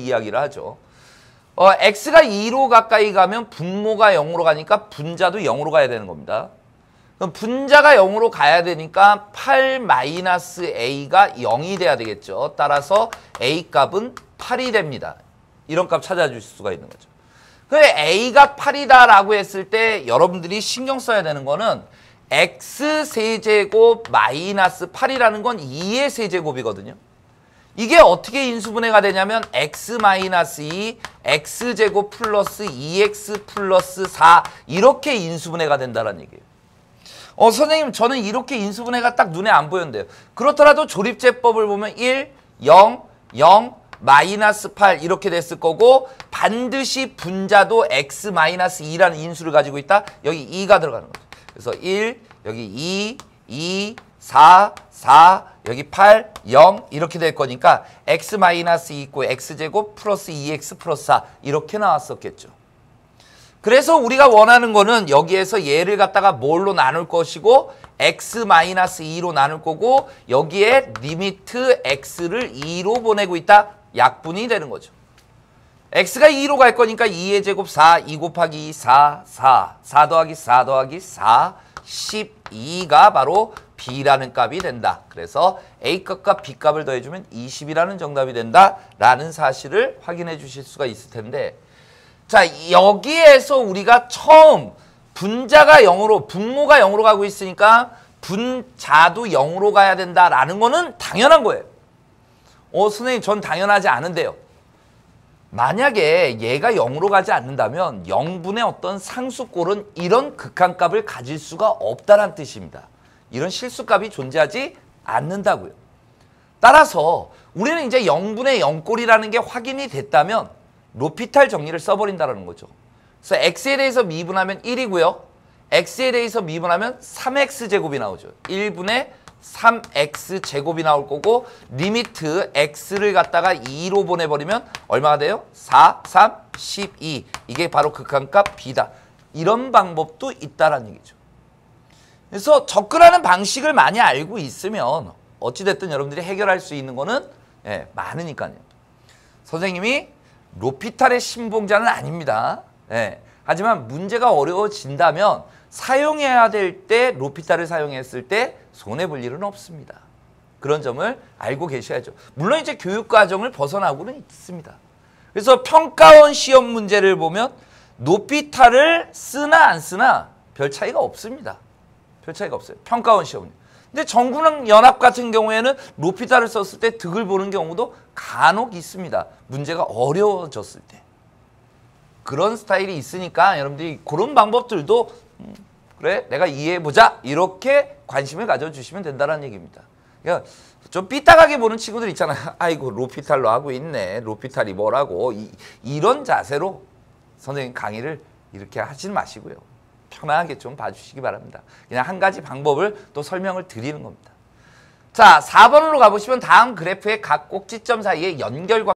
이야기를 하죠. x가 2로 가까이 가면 분모가 0으로 가니까 분자도 0으로 가야 되는 겁니다. 그럼 분자가 0으로 가야 되니까 8-a가 0이 돼야 되겠죠. 따라서 a 값은 8이 됩니다. 이런 값 찾아줄 수가 있는 거죠. 그래 a가 8이다라고 했을 때 여러분들이 신경 써야 되는 거는 x세제곱 마이너스 8이라는 건 2의 세제곱이거든요. 이게 어떻게 인수분해가 되냐면 x-2, x제곱 플러스 2x 플러스 4 이렇게 인수분해가 된다는 얘기예요. 선생님 저는 이렇게 인수분해가 딱 눈에 안 보였는데요. 그렇더라도 조립제법을 보면 1, 0, 0, 마이너스 8 이렇게 됐을 거고 반드시 분자도 x-2라는 인수를 가지고 있다. 여기 2가 들어가는 거죠. 그래서 1, 여기 2, 2, 4, 4, 여기 8, 0 이렇게 될 거니까 x-2 있고 x제곱 플러스 2x 플러스 4 이렇게 나왔었겠죠. 그래서 우리가 원하는 거는 여기에서 얘를 갖다가 뭘로 나눌 것이고 x-2로 나눌 거고 여기에 리미트 x를 2로 보내고 있다. 약분이 되는 거죠. x가 2로 갈 거니까 2의 제곱 4, 2 곱하기 2, 4, 4, 4 더하기 4 더하기 4, 12가 바로 b라는 값이 된다. 그래서 a값과 b값을 더해주면 20이라는 정답이 된다라는 사실을 확인해 주실 수가 있을 텐데 자 여기에서 우리가 처음 분자가 0으로 분모가 0으로 가고 있으니까 분자도 0으로 가야 된다라는 거는 당연한 거예요. 선생님 전 당연하지 않은데요. 만약에 얘가 0으로 가지 않는다면 0분의 어떤 상수꼴은 이런 극한값을 가질 수가 없다는 뜻입니다. 이런 실수값이 존재하지 않는다고요. 따라서 우리는 이제 0분의 0꼴이라는 게 확인이 됐다면 로피탈 정리를 써버린다는 거죠. 그래서 x에 대해서 미분하면 1이고요. x에 대해서 미분하면 3x제곱이 나오죠. 1분의 3x제곱이 나올 거고 리미트 x를 갖다가 2로 보내버리면 얼마가 돼요? 4, 3, 12. 이게 바로 극한값 b다. 이런 방법도 있다라는 얘기죠. 그래서 접근하는 방식을 많이 알고 있으면 어찌됐든 여러분들이 해결할 수 있는 거는 많으니까요. 선생님이 로피탈의 신봉자는 아닙니다. 하지만 문제가 어려워진다면 사용해야 될 때 로피탈을 사용했을 때 손해볼 일은 없습니다. 그런 점을 알고 계셔야죠. 물론 이제 교육과정을 벗어나고는 있습니다. 그래서 평가원 시험 문제를 보면 로피탈을 쓰나 안 쓰나 별 차이가 없습니다. 별 차이가 없어요. 평가원 시험은. 근데 정군연합 같은 경우에는 로피탈을 썼을 때 득을 보는 경우도 간혹 있습니다. 문제가 어려워졌을 때. 그런 스타일이 있으니까 여러분들이 그런 방법들도 그래 내가 이해해보자 이렇게 관심을 가져주시면 된다는 얘기입니다. 그러니까 좀 삐딱하게 보는 친구들 있잖아요. 아이고 로피탈로 하고 있네. 로피탈이 뭐라고. 이런 자세로 선생님 강의를 이렇게 하지 마시고요. 편하게 좀 봐주시기 바랍니다. 그냥 한 가지 방법을 또 설명을 드리는 겁니다. 자, 4번으로 가보시면 다음 그래프의 각 꼭지점 사이의 연결과